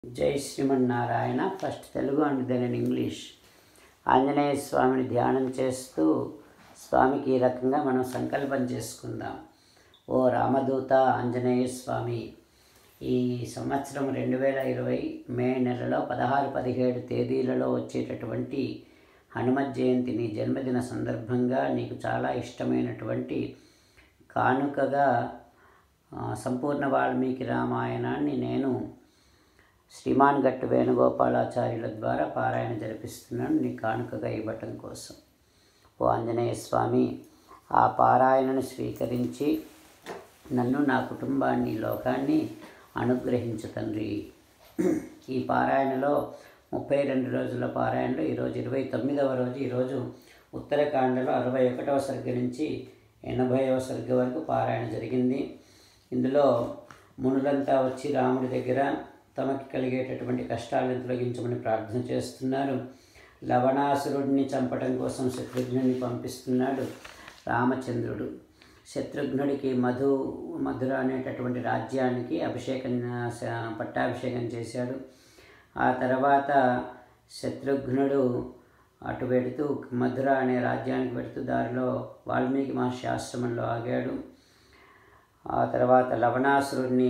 జై Srimannarayana. First Telugu and then in English. Anjaneya స్వామిని ధ్యానం చేస్తూ స్వామికి ఈ రకంగా మనం సంకల్పం చేసుకుందాం. ఓ రామదూత ఆంజనేయ స్వామి, ఈ సంవత్సరం 2020 మే నెలలో 16-17 తేదీలలో వచ్చేటటువంటి హనుమత్ జయంతి నీ జన్మదిన సందర్భంగా నీకు చాలా ఇష్టమైనటువంటి కానుకగా సంపూర్ణ వాల్మీకి రామాయణాన్ని నేను శ్రీమాన్ గట్టు వేణుగోపాలాచార్యుల ద్వారా పారాయణ జరిపిస్తున్నాను నీ కానుకగా ఇవ్వటం కోసం. ఓ ఆంజనేయ స్వామి, ఆ పారాయణను స్వీకరించి నన్ను, నా కుటుంబాన్ని, లోకాన్ని అనుగ్రహించు తండ్రి. ఈ పారాయణలో 32 రోజుల పారాయణలో ఈరోజు 29వ రోజు. ఈరోజు ఉత్తరకాండలో 61వ సర్గ నుంచి 80వ సర్గ వరకు పారాయణ జరిగింది. ఇందులో మునులంతా వచ్చి రాముడి దగ్గర తమకి కలిగేటటువంటి కష్టాలను తొలగించమని ప్రార్థన చేస్తున్నారు. లవణాసురుడిని చంపటం కోసం శత్రుఘ్నుడిని పంపిస్తున్నాడు రామచంద్రుడు. శత్రుఘ్నుడికి మధుర అనేటటువంటి రాజ్యానికి పట్టాభిషేకం చేశాడు. ఆ తర్వాత శత్రుఘ్నుడు అటు వెడుతూ మధుర అనే రాజ్యానికి వెడుతూ దారిలో వాల్మీకి మహర్షి ఆశ్రమంలో ఆగాడు. ఆ తర్వాత లవణాసురుడిని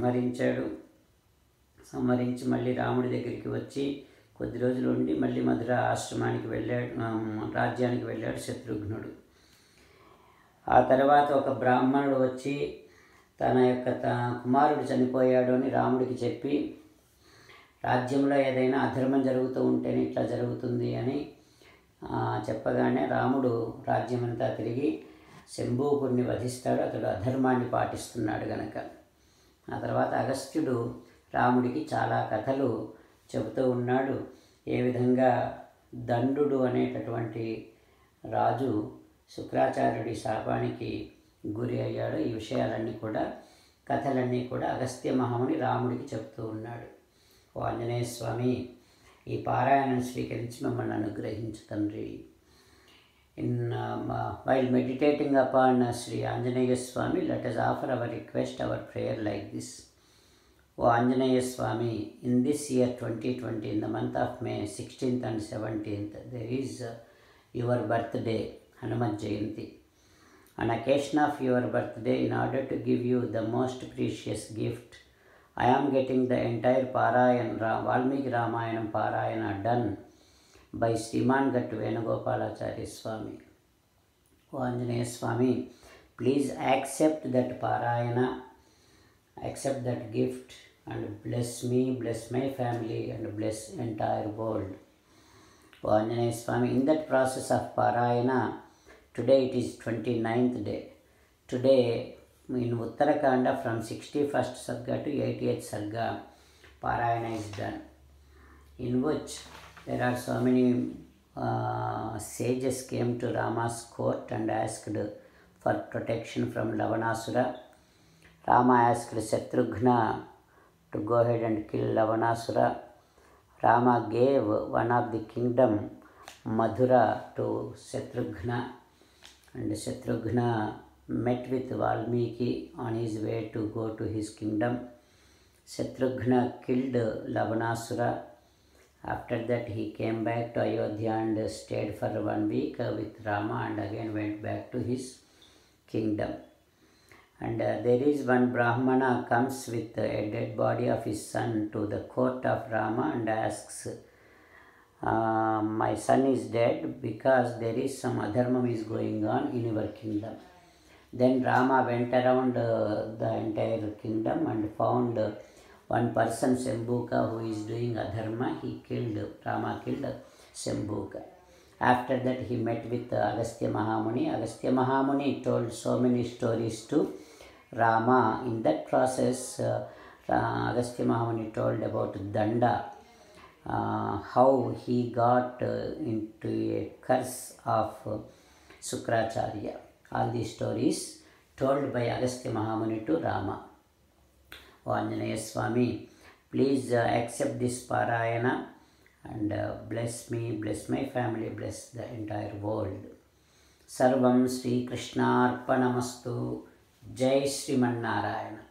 సంహరించి మళ్ళీ రాముడి దగ్గరికి వచ్చి కొద్ది రోజులు ఉండి మళ్ళీ మధుర ఆశ్రమానికి రాజ్యానికి వెళ్ళాడు శత్రుఘ్నుడు. ఆ తర్వాత ఒక బ్రాహ్మణుడు వచ్చి తన కుమారుడు చనిపోయాడు అని రాముడికి చెప్పి, రాజ్యంలో ఏదైనా అధర్మం జరుగుతూ ఉంటేనే ఇట్లా జరుగుతుంది అని చెప్పగానే రాముడు రాజ్యమంతా తిరిగి శంభూకుడిని వధిస్తాడు. అతడు అధర్మాన్ని పాటిస్తున్నాడు గనక. ఆ తర్వాత అగస్త్యుడు రాముడికి చాలా కథలు చెబుతూ ఉన్నాడు. ఏ విధంగా దండు అనేటటువంటి రాజు శుక్రాచార్యుడి శాపానికి గురి అయ్యాడు. ఈ విషయాలన్నీ కూడా, కథలన్నీ కూడా అగస్త్య మహాముని రాముడికి చెబుతూ ఉన్నాడు. ఓ ఆంజనేయ స్వామి, ఈ పారాయణను స్వీకరించి మమ్మల్ని అనుగ్రహించు తండ్రి. While meditating upon Sri Anjaneya Swami, let us offer our request, our prayer like this. O Anjaneya Swami, in this year 2020, in the month of May 16th and 17th, there is your birthday, Hanumat Jayanti. On occasion of your birthday, in order to give you the most precious gift, I am getting the entire Parayana, Valmiki Ramayanam Parayana done by Sriman Gattu Venugopalacharya Swami. O Anjaneya Swami, please accept that Parayana, accept that gift and bless me, bless my family and bless entire world. O Anjaneya Swami, in that process of Parayana, today it is 29th day. Today in Uttarakanda from 61st Sarga to 88th Sarga, Parayana is done, in which there are so many sages came to Rama's court and asked for protection from Lavanasura. Rama asked Shatrughna to go ahead and kill Lavanasura. Rama gave one of the kingdom, Madhura, to Shatrughna, and Shatrughna met with Valmiki on his way to go to his kingdom. Shatrughna killed Lavanasura. After that he came back to Ayodhya and stayed for 1 week with Rama and again went back to his kingdom. And there is one Brahmana comes with a dead body of his son to the court of Rama and asks, my son is dead because there is some adharmam is going on in your kingdom. Then Rama went around the entire kingdom and found one person, Shambhuka, who is doing adharma. Rama killed Shambhuka. After that he met with Agastya Mahamuni. Agastya Mahamuni told so many stories to Rama. In that process, Agastya Mahamuni told about Danda, how he got into a curse of Sukracharya. All these stories told by Agastya Mahamuni to Rama. O Anjaneya Swami, please accept this Parayana and bless me, bless my family, bless the entire world. Sarvam Sri Krishnarpanamastu. Jai Srimannarayana.